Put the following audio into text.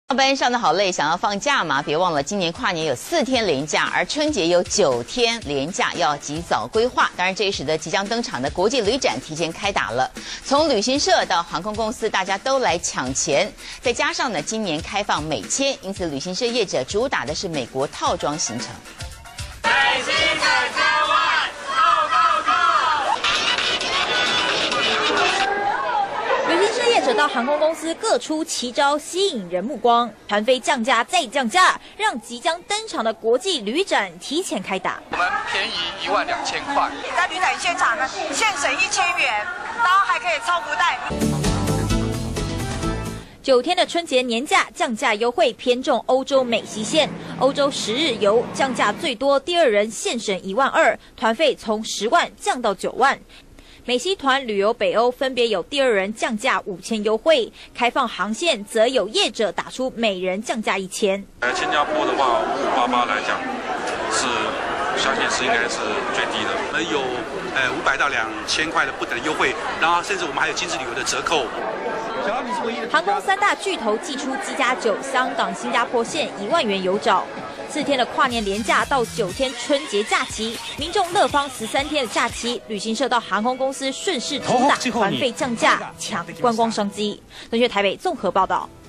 上班上得好累，想要放假吗？别忘了，今年跨年有4天连假，而春节有9天连假，要及早规划。当然，这也使得即将登场的国际旅展提前开打了。从旅行社到航空公司，大家都来抢钱。再加上呢，今年开放美签，因此旅行社业者主打的是美国套装行程。 北京的台湾 ，Go Go Go！ 旅行社业者到航空公司各出奇招，吸引人目光。团费降价再降价，让即将登场的国际旅展提前开打。 我们便宜12000块， 在旅展现场呢，现省1000元，然后还可以抽福袋。 9天的春节年假降价优惠偏重欧洲美西线，欧洲10日游降价最多，第2人现省12000，团费从10万降到9万。美西团旅游北欧分别有第2人降价5000优惠，开放航线则有业者打出每人降价1000。 新加坡的话，588来讲是相信是应该是最低的， 我们有500到2000块的不等的优惠，然后甚至我们还有精致旅游的折扣。 航空3大巨头祭出7+9，香港、新加坡线1万元有找。4天的跨年连假到9天春节假期，民众乐方13天的假期，旅行社到航空公司顺势主打团费降价，抢观光商机。中学台北综合报道。